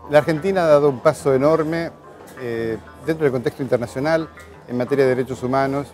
La Argentina ha dado un paso enorme dentro del contexto internacional en materia de derechos humanos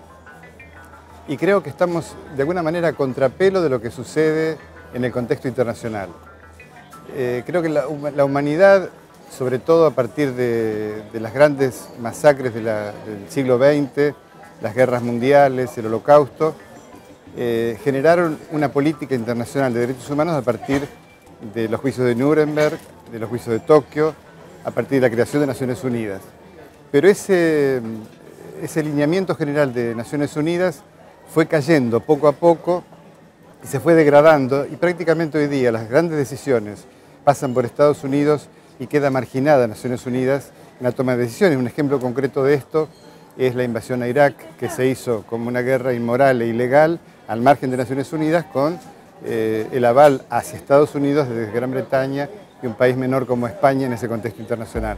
y creo que estamos de alguna manera a contrapelo de lo que sucede en el contexto internacional. Creo que la humanidad, sobre todo a partir de las grandes masacres del siglo XX, las guerras mundiales, el Holocausto, generaron una política internacional de derechos humanos a partir de los juicios de Nuremberg, de los juicios de Tokio, a partir de la creación de Naciones Unidas. Pero ese lineamiento general de Naciones Unidas fue cayendo poco a poco y se fue degradando, y prácticamente hoy día las grandes decisiones pasan por Estados Unidos y queda marginada Naciones Unidas en la toma de decisiones. Un ejemplo concreto de esto es la invasión a Irak, que se hizo como una guerra inmoral e ilegal al margen de Naciones Unidas, con el aval hacia Estados Unidos desde Gran Bretaña y un país menor como España en ese contexto internacional.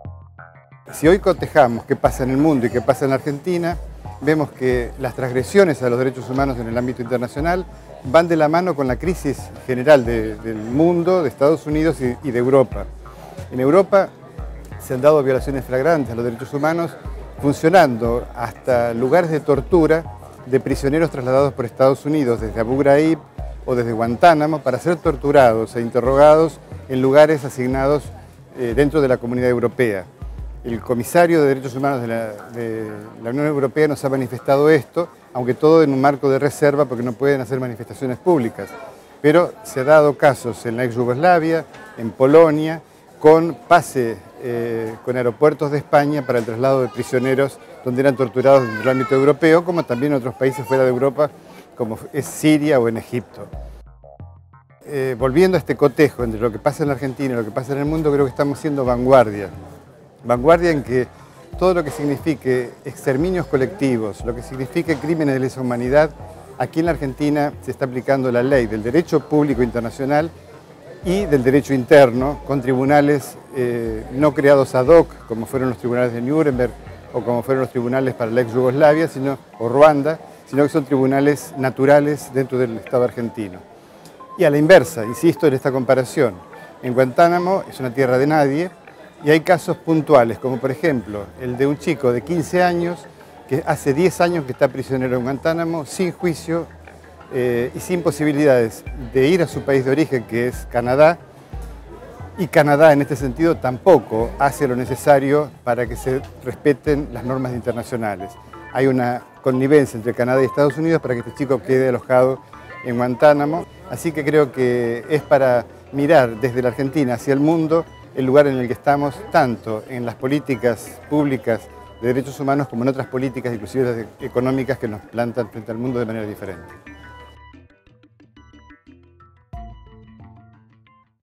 Si hoy cotejamos qué pasa en el mundo y qué pasa en la Argentina, vemos que las transgresiones a los derechos humanos en el ámbito internacional van de la mano con la crisis general del mundo, de Estados Unidos y de Europa. En Europa se han dado violaciones flagrantes a los derechos humanos, funcionando hasta lugares de tortura de prisioneros trasladados por Estados Unidos desde Abu Ghraib o desde Guantánamo para ser torturados e interrogados en lugares asignados dentro de la Comunidad Europea. El comisario de Derechos Humanos de la Unión Europea nos ha manifestado esto, aunque todo en un marco de reserva porque no pueden hacer manifestaciones públicas. Pero se ha dado casos en la ex Yugoslavia, en Polonia, con pase con aeropuertos de España para el traslado de prisioneros donde eran torturados en el ámbito europeo, como también en otros países fuera de Europa, como es Siria o en Egipto. Volviendo a este cotejo entre lo que pasa en la Argentina y lo que pasa en el mundo, creo que estamos siendo vanguardia. Vanguardia en que todo lo que signifique exterminios colectivos, lo que signifique crímenes de lesa humanidad, aquí en la Argentina se está aplicando la ley del derecho público internacional y del derecho interno, con tribunales no creados ad hoc, como fueron los tribunales de Nuremberg o como fueron los tribunales para la ex Yugoslavia o Ruanda, sino que son tribunales naturales dentro del Estado argentino. Y a la inversa, insisto en esta comparación, en Guantánamo es una tierra de nadie y hay casos puntuales, como por ejemplo el de un chico de 15 años que hace 10 años que está prisionero en Guantánamo, sin juicio y sin posibilidades de ir a su país de origen, que es Canadá, y Canadá en este sentido tampoco hace lo necesario para que se respeten las normas internacionales. Hay una connivencia entre Canadá y Estados Unidos para que este chico quede alojado en Guantánamo, así que creo que es para mirar desde la Argentina hacia el mundo el lugar en el que estamos, tanto en las políticas públicas de derechos humanos como en otras políticas, inclusive las económicas, que nos plantan frente al mundo de manera diferente.